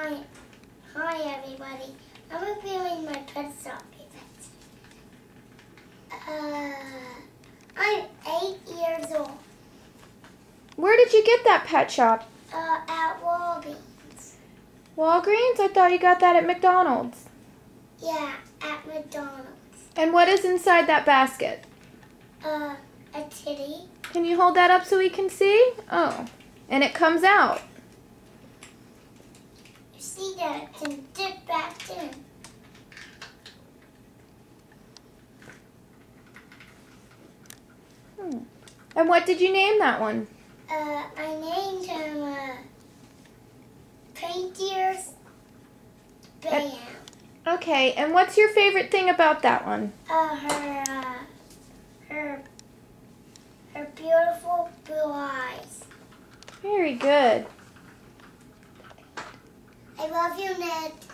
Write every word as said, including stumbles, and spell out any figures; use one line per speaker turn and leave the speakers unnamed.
Hi, hi everybody. I'm reviewing my pet shop event. Uh, I'm eight years old.
Where did you get that pet shop?
Uh, at Walgreens.
Walgreens? I thought you got that at McDonald's.
Yeah, at McDonald's.
And what is inside that basket?
Uh, a titty.
Can you hold that up so we can see? Oh, and it comes out.
You see that it can dip back in.
Hmm. And what did you name that one?
Uh, I named him, uh, Paintier's Bam.
Okay, and what's your favorite thing about that one?
Uh, her, uh, her, her beautiful blue eyes.
Very good.
I love you, Ned.